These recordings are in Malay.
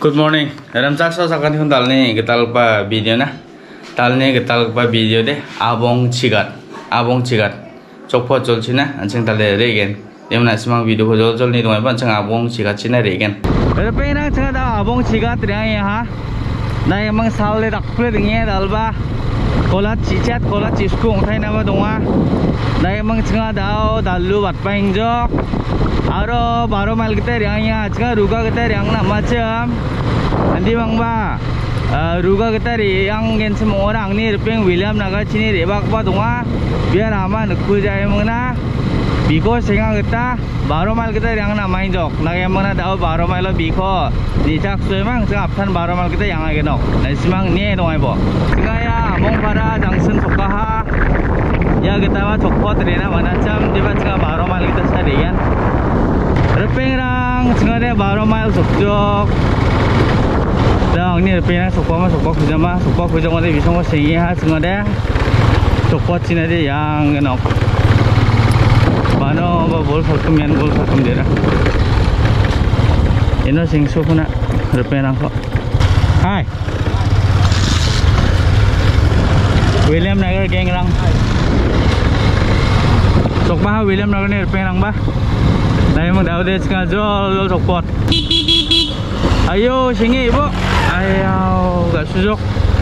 Good morning. Ramchak so sakan hun dalni getal pa video na. Dalni getal pa video de abong chigat. Chokpo cholchi na ancheng dale regen. Yemna simang video ko jol ni dong ban chang abong chigat china regen. Repe na chang da abong chigat riang ha. Na emang saule dakpre dinge dalba. Kolat chichat kolat chiskung thai na ba donga. Na emang chang da dalu bat paing jok. Aro baro mal kita riang ya chang ruga kita riang na macam. Andi bang ba ruga kita riang gen semua orang ni repeng William naga sini rebak ba donga. Biar ama nekku jaya mengna. Biko senga kita baro mal kita riang na main jok. Naga mengna dao baro mal lo biko. Dijak semang chang apsan baro mal kita yang agenok. Na simang ni dongai bo. Chang ya mong para jangsen sokaha. Ya kita ba chokpot rena mana cham diba chang baro mal kita sarian. Repeng rang chang de baro mal sokjok. Dang ni repeng rang sokpa kujama de bisong ko sengi ha chang de chokpot china de yang enok. Mano ba bol falkum dera. Ino sing sukuna repeng rang ko. Hai. William Nagar geng rang. Sokpa William Nagar ni repeng rang ba. Nah emang dah udah sekali jual sokpot. Ayo sini ibu. Ayo gak susuk.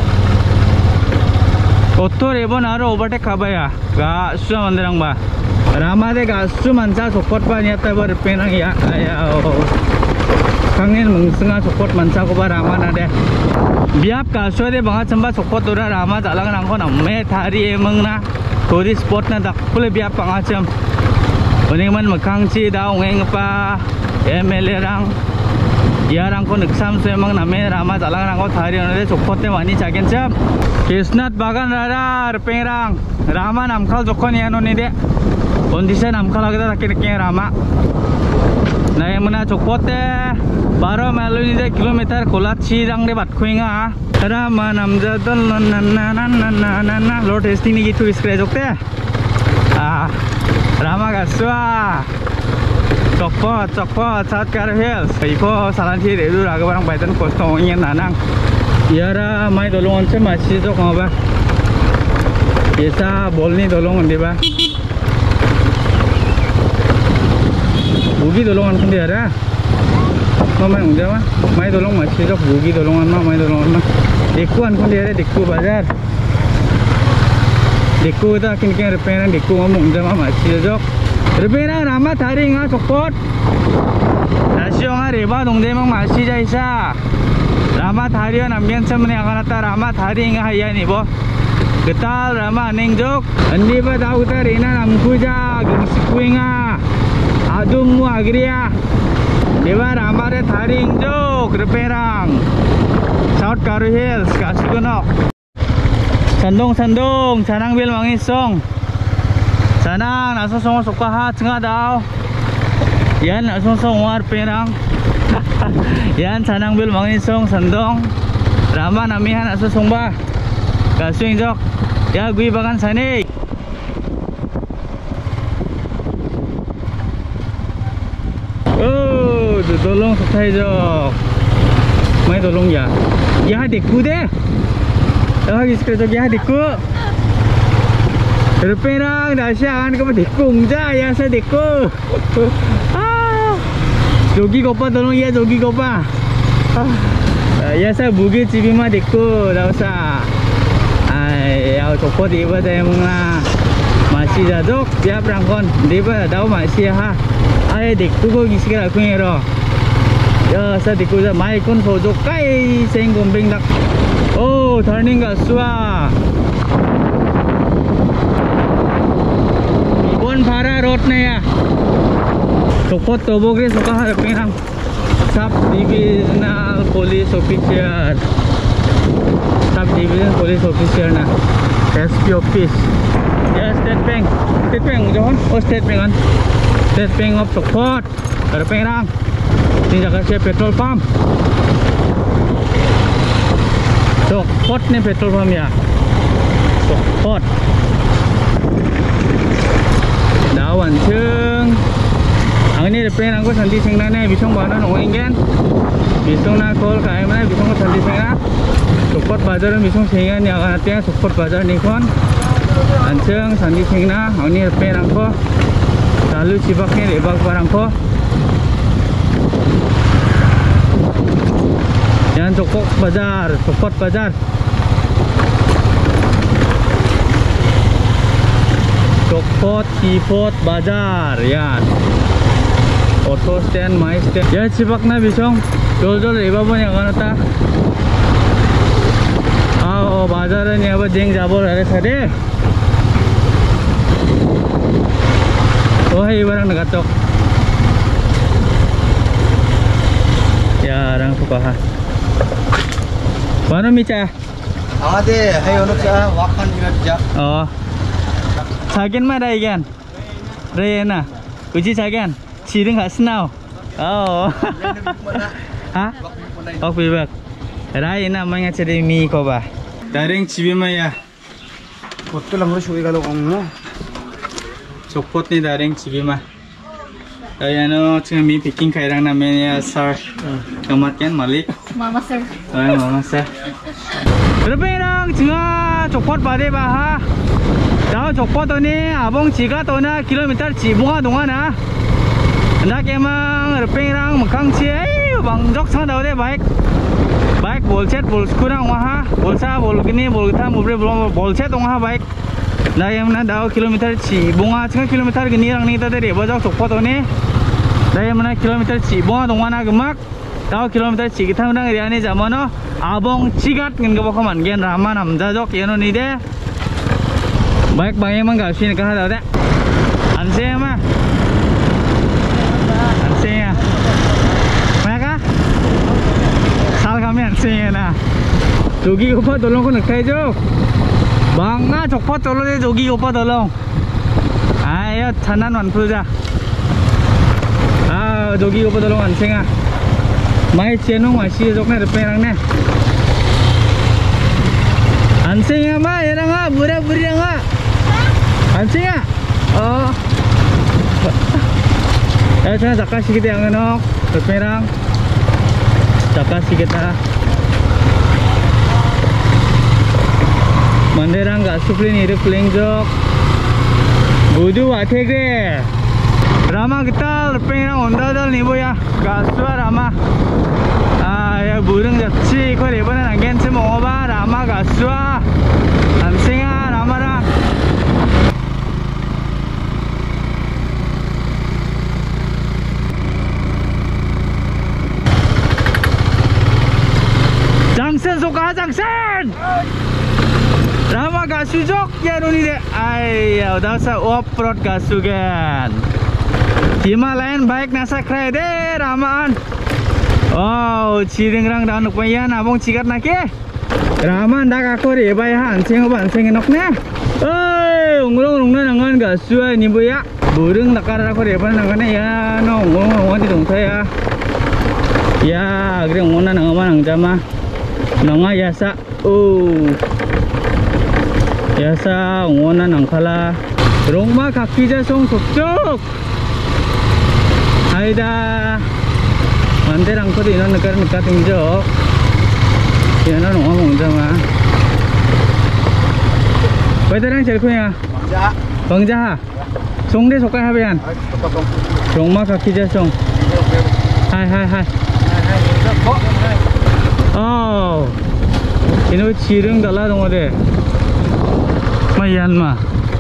Kotor ibu naruh overtake apa ya? Gak susah mandirang ba. Rama deh gak susah manca sokpot ba nyata baru penang ya. Ayo. Kangen mengsenga sokpot manca ko ba rama nade. Biap gak susah deh banget sembah sokpot ora rama jalan nangko namme thari emang na. Tori spot na dak pule biap pangacem. Uning man magkangci daw ngeng pa MLA rang ya rang ko nagsam so emang name rama jalang rang ko thari onade chokpote wani chagen cham Kisnat bagan rara repeng rang rama namkhal jokhon ya noni de kondisi namkhal agda rakin ke rama na emna chokpote 12 mile ni kilometer kolat chi rang de bat khoinga rama namjadon na lo testing ni gitu scratch okte Rama gaswa cokpot saat kar hills iko salanti redu raga barang baitan kosto ingin nanang yara mai dolongan se masih jok ngaba biasa bolni dolongan di ba bugi dolongan kan dia ada mama yang jawa mai dolong masih jok bugi dolongan mai dolongan mah dekuan kan dia ada deku bazar Diku dah kini repair diku ngomong jama masih jok repair rama thari nga chokpot nasio nga reba dongde mang masih jaisa rama thari nambian samne akanata rama thari nga hayan ibo getal rama neng jok andi ba dau ta rena namkuja gingsikui adum mu agriya deba rama re thari jok repairang South Karu Hills kasugonok Sandong sanang bil mangi song sanang naso song sokaha cenga daw yan naso song war perang yan sanang bil mangi song sandong rama namihan naso song ba kasing jok ya gui bagan sani oh dolong sokai jok mai dolong ya deku deh oh इसके तो क्या देखो रुपया दासियान को देखो उंजा या से देखो जोगी गोपा दोनों ये जोगी गोपा या से बुगी चिबी मा देखो दावसा ay cokpot iba tayo mga masih jadok biap rangkon diba daw masih ha ay dekku ko gisikira ko ngero ya sa dekku sa mai kon sojok kai seng gombeng dak oh turning gaswa Ibon Para road na ya Cokpot tobogre soka harapin ang Sub Divisional Police Officer Sub Division Police Officer na SP Office ya State Bank johon oh State Bank an State Bank of Cokpot harapin ang tinjaga siya petrol pump Cokpot nih petrol pump ya Cokpot dawan ceng ang ini pen angko santi sengna ne bisong bana nongenggen bisong na kol kai mana bisong ko santi sengna support bazar bisong sengan ya kan artinya support bazar nikon anceng santi sengna ini pen angko lalu cibaknya lebak barangko jangan support bazar Cipot bazar ya auto stand my stand ya cibak na bisong jol iba pun yang kan ta oh bazar ni apa jeng jabor ada sade oh hai barang nagatok ya orang suka ha mana mica ada hai ono cha wakan juga oh Sagen mah dah ikan, Rena, uji sagen, ciring khas now, oh, ha, oh pilbak, Rena mana ceri mie kau bah, daring cibi mah ya, betul lah suwi kalau kamu, cokpot ni daring cibi mah, ayano cuma mie picking kairang namanya sir, kematian Malik, Mama sir, mama sir, berapa cuma cokpot pada bah. Dah cokpot tu ni, abang ciga tu na kilometer cibunga dunga na. Nak emang repeng makang cie, bang jok sang dah deh baik bolcet bolskurang wah, bolsa bolgini bolgita mubre bolcet wah baik. Nak emang na dah kilometer cibunga, cuma kilometer gini rang ni tadi deh, bajak cokpot tu ni. Dah emang na kilometer cibunga dunga na gemak, dah kilometer cigita undang dia ni zaman no, abang cigat ngin kebakuman gen ramah nam jajok yang ni deh. Baik bang emang gak sih kan ada deh, anseng mah, anseng ya, mana sal kami anseng ya na, jogi upah tolong ko nakai jo, bang na cokpot tolong deh jogi upah tolong, ayo tanan manpul ja, jogi upah tolong anseng ya, mai cenung masih joknya depan ne, anseng ya mah, ya nggak, buri nggak. Ansing ya? Oh. Saya zakas sikit yang enok, berperang. Zakas sikit lah. Manderang gak suplin hidup pelingjok. Budu watek deh. Rama kita berperang onda dal nih boya. Gasua Rama. Ya burung jatsi. Kau lebaran angin semua ba Rama gasua. Ansing ya Rama dah. Jangsen suka jangsen. Rama gak sujok ya nuni deh. Ayah udah sa off-road gak sugan. Himalayan baik nasa kray deh Ramaan. Oh ciring rang dah nuk payan abang cikat nake. Ramaan dah aku deh bayar anseng enok ne. Unglong nangan gak suai ni bu ya. Burung nakar aku deh pan nangan ya no unglong di dong saya. Ya agre ngona nangaman jama. Nanga yasa yasa ngona nangkala rongma kaki jasong sokjok aida manderang ko di non nekar tingjok yana nonga mongjama baiterang jelkuya bangja songde sokai habean rongma kaki jasong hai oh ini ciring dalah dong deh mayan mah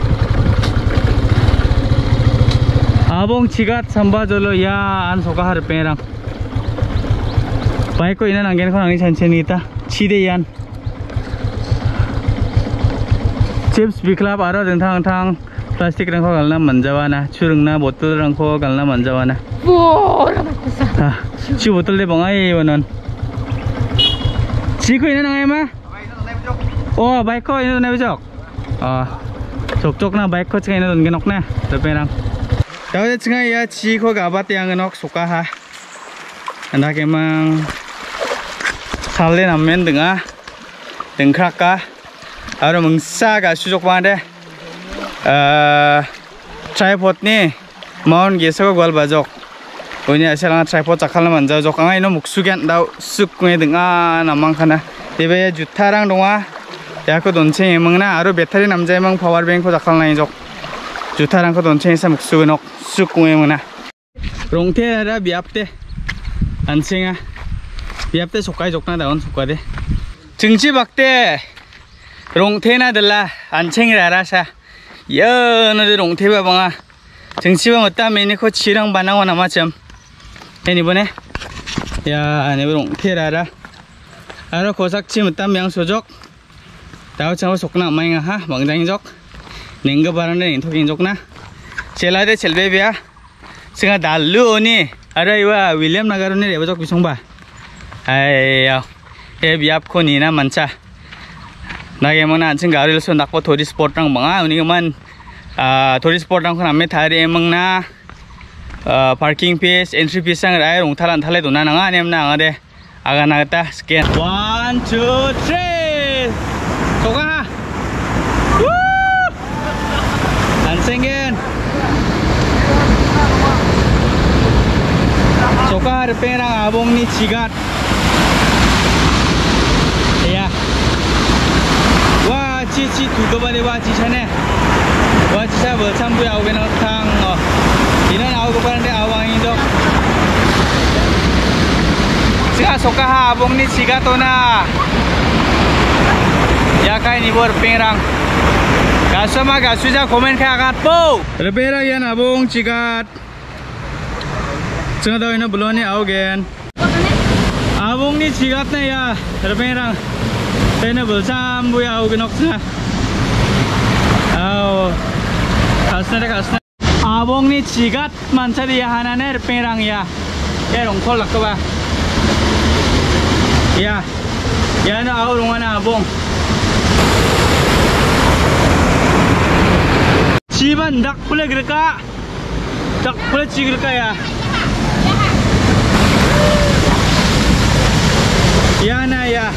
abang cigat samba jolo ya an soka har perang baik ko ina nanggen ko nangin chanchen kita cide yan chips biklap aro dentang plastik rang ko galna manjawana churung na botol rang ko galna manjawana ci botol de bangai wonon Ciku ini nang emah? Oh, baik kok ini nabi jok. Oh, jok na baik kok cengah ini don genok na, terperang. Tahu je cengah ya ciku gabat yang genok suka ha. Anak emang salin amen dengar, dengkrak ka. Aru mengsa ka sujok pande. Tripod ni, mount gesok gol bajok. Unya selang tripod cakal manja jokangai no muksugian dau sukkunge denga namang kana debe jutarang donga yaku donche emangna aru battery namja emang power bank ko cakal nai jok jutarang ko donche sa muksugenok sukkunge emangna rongte ara biapte ansinga biapte sokai jokna daun sokade jingji bakte rongte na dalla ancheng rarasa ya no de rongte ba banga jingji ba mata meni ko chirang banang wana macam ini bone ya ini rongte rara aro kosak chi mata yang sojok tahu cawa sokna mai nga ha bangjang jok ningga barane ning thoking jokna celade chelbe bia singa dalu oni aro iwa William Nagar ni reba jok bisongba ayo e biap ko ni na mancha nage mona anching garil so nakpo thori sport rang banga uni man thori sport rang khona me thari emang na parking fees entry fees sang rai rong thalan thale dona nanga nem na ngade aga nagata scan 1 2 3 soka ansingen soka reperang abong ni cigat ya wa cici tuga bale wa cicane wa cica bersambu ya ogen tang inan au ko pande awang indok siga soka abong ni cigatona ya kai ni bor perang kasama kasuja komen kaya agat po reperang yan abong cigat Cuma tahu ini belum nih augen. Abong nih cigatnya ya, terperang. Ini bersam bu ya augen oksa. Oh, kasnya. Abong nih cigat manca dia hanane terperang ya. Ya rongkol lah kau. Ya, ya na au rongana abong. Ciban dak pula gerka, dak pula cigerka ya. Ya na ya.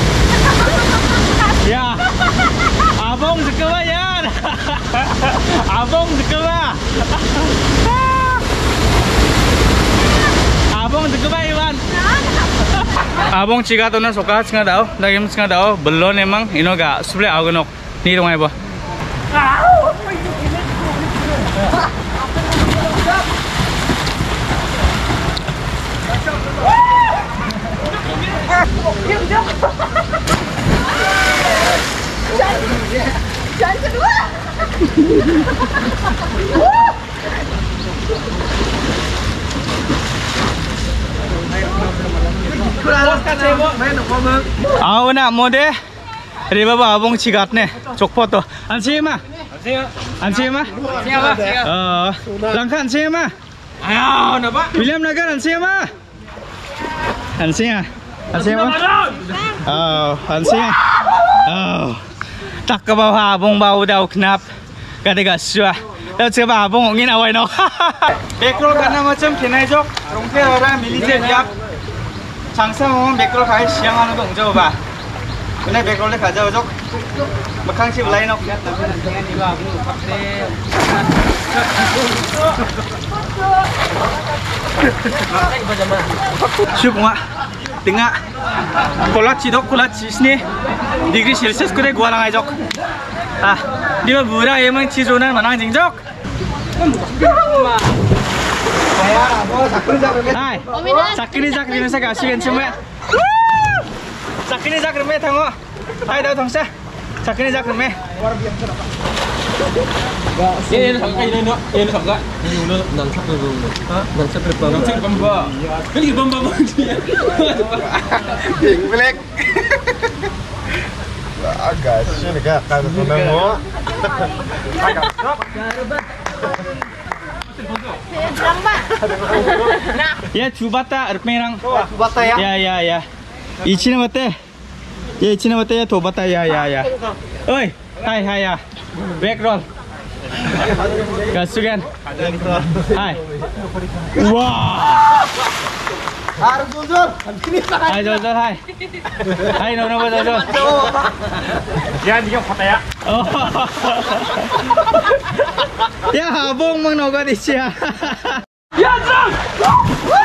Ya. Abong sekolah ya. Abong sekolah. Abong sekolah Iwan. Abong ciga tu na soka cinga dao, daging cinga dao, belon emang ino ga suple agonok. Ni rumah ibu. Jangan kedua. Aw na mode riba ba abong cigat ne cokpot to ansi ma langka ansi ma ayo na ba William Nagar ansi ma oh ansi oh tak ke bawah abong bau dau knap kada gasua dah coba abong ngin awai no bekrol kana macam kenai jok rongke orang militer biap 장사 먹으면 맥걸 가야 시향하는 거 웅져 봐. 근데 맥걸에 가져와 줘. 막항시 라인 업. 슈공아. tengah kolat cidok kolat cisni degree celsius kure gua lang ajok. Dia murah emang cizonan manang jingjok. Hai, sakini saya kasih kan cuma. Sakini me thango. Hai dah thongsa. Sakini me. Ini thong kai no. Ini thong ga. Ini no nang thap no. Nang thap bom. Nang thap bom ba. Ini bom. Ding black. Agak sini ga ka no mo. Ya cubata erperang. Cubata ya. Ya. Ichina mate. Ya ichina mate ya tobata ya. Oi, hai ya. Back roll. Gasugan. Hai. Wah. Harus jujur. Hai jujur hai. Hai no jujur. Ya dia kata ya. Ya abong mang noga di siya. Ya jang.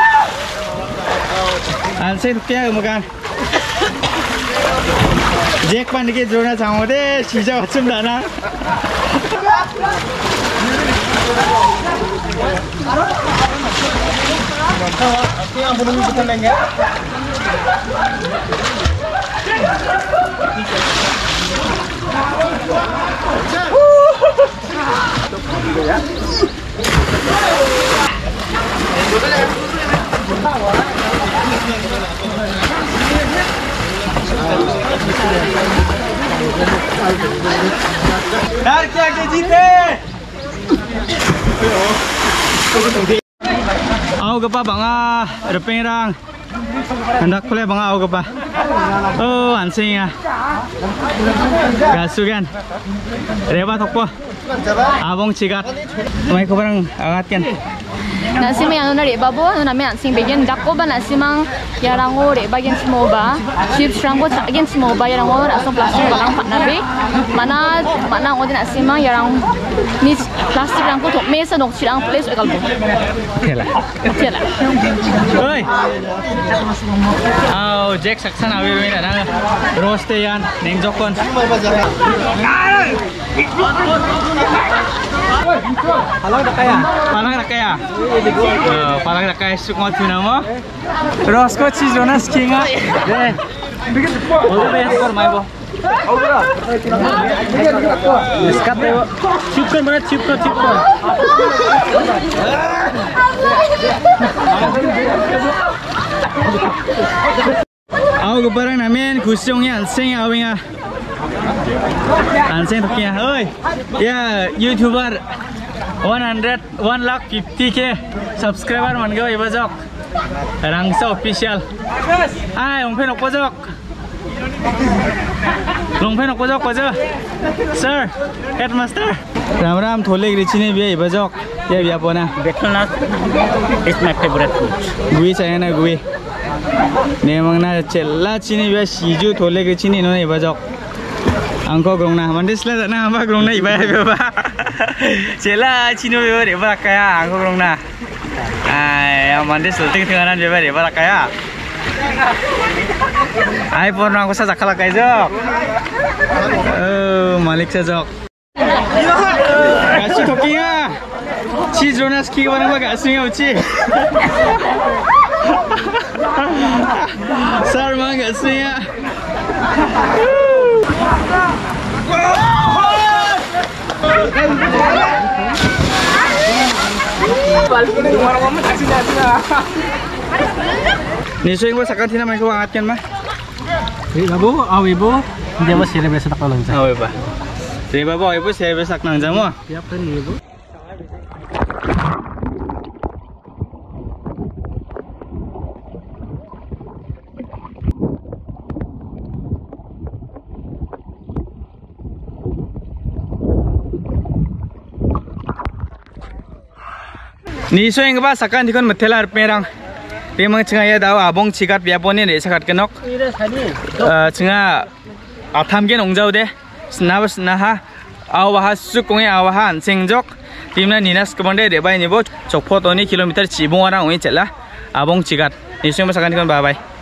Anseng tukya makan. Jack pan dikit drone sama deh, sisa macam dana. Yang belum kita lengket. Dar क्या के जीते? Au gapa banga repengrang. Hendak pula banga au gapa. Oh ansing ya. Gasugan. Reba tokpo. Abong cigat. Mai ko barang angatkan. Nasi mang anu nari babo anu nami ansing bagian dako ba nasi mang yarango re bagian semoba chips ranggo bagian semoba yarango asam plastik barang pak nabi mana ngodin nasi mang yarang ni plastik ranggo tok mesa nok cirang place egalbo Kela. kela Oi. Au Jack saksan awi mina na. Roste yan neng jokon. Halang dah kaya. Palang nak kaya. Palang nak kaya suk mat tuna mo. Terus ko cheese donas kinga. Deh. Boleh bayar skor mai bo. Iskat deh. Chipkan mana chipkan. Aku kebarang namen kusyongnya anseng awingnya. Anseng tuknya. Oi. Ya YouTuber 150k subscriber man go ibajok. Rangsa official. Ai ongpen okpojok. Longpen okpojok kojo. Sir, headmaster. Ram thole grichini biya ibajok. Ya biya pona. Betelnut is my favorite food. Gui sayana gui. Nemangna chella chini biya siju thole grichini no ibajok. Angko grongna mandisla na amba grongna ibaya beba. Chella chino beba reba kaya angko grongna. Ai mandis ting tinganan beba reba kaya. Ai porno aku sa jakala kai jok. Oh malik sa jok. Gachi tokinga. Chi Jonas ki barang ba gachi uchi. Sar ma gachi ya. Ni so yung sakan tina may kuwangat kan mah. Babu, awi bu, dia masih ada besok tak lang sa. Awe ba. Sige ba boy, po saya besak nang jamo. Tiap kan ni bu. Ni so yung ba sakan dikon metelar perang. Memang cenga ya daw abong cigat biapone re sakat kenok. Cenga atam gen ongjau de. Snabas naha awah sukunge awahan sengjok. Timna ninas kebande de bai nibo chokpot oni kilometer cibung orang oi cela abong cigat. Ni so yung ba sakan dikon bye bye.